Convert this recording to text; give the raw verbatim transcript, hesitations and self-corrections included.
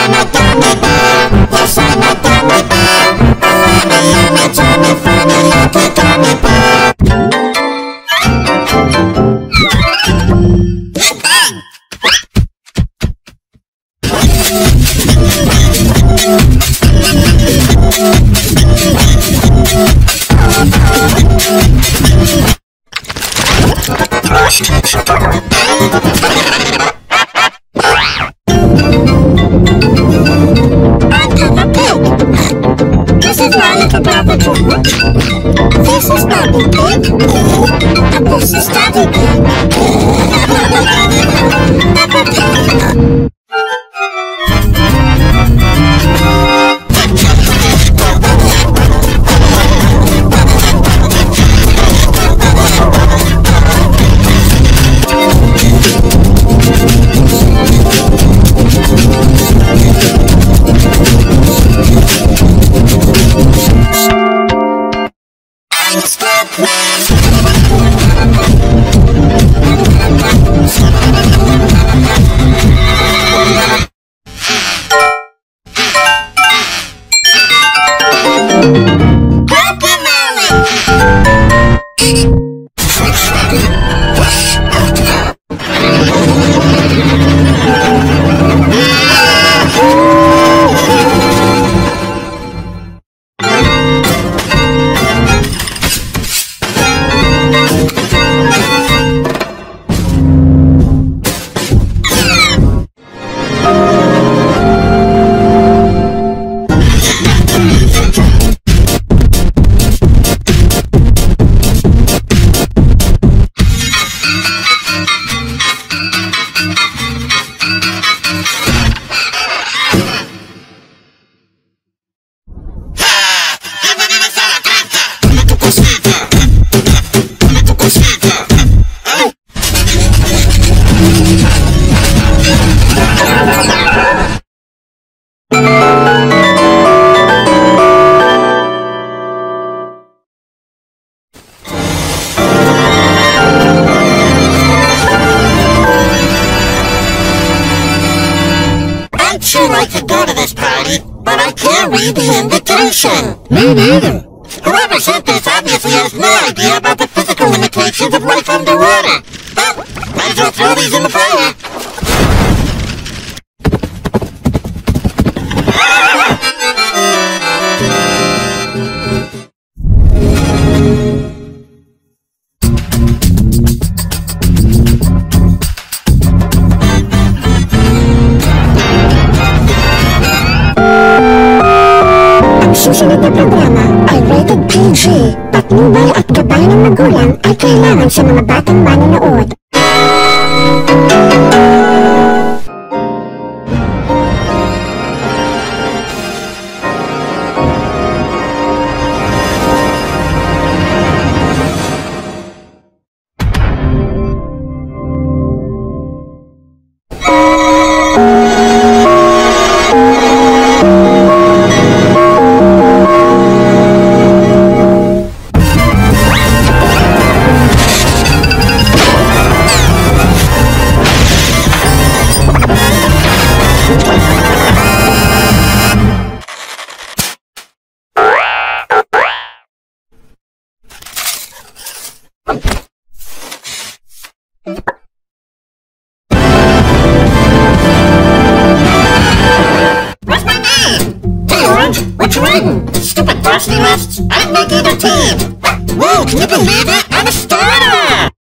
I'm a gummy bear. Yes, I'm a gummy bear. Funny, yummy, tummy, funny, lucky gummy bear. Big Bang! This is my little brother George. This is Baby Pig. And this is Daddy Pig. Peppa Pig. I'd sure like to go to this party, but I can't read the invitation. Me neither. Whoever sent this obviously has no idea about the physical limitations of life underwater. But might as well throw these in the fire. Susunod na programa ay rated P G, patnubay at gabay ng magulang ay kailangan sa mga batang manonood. What's my name? George, what you writing? Stupid varsity lists? I'm making a team. Whoa, can you believe it? I'm a starter!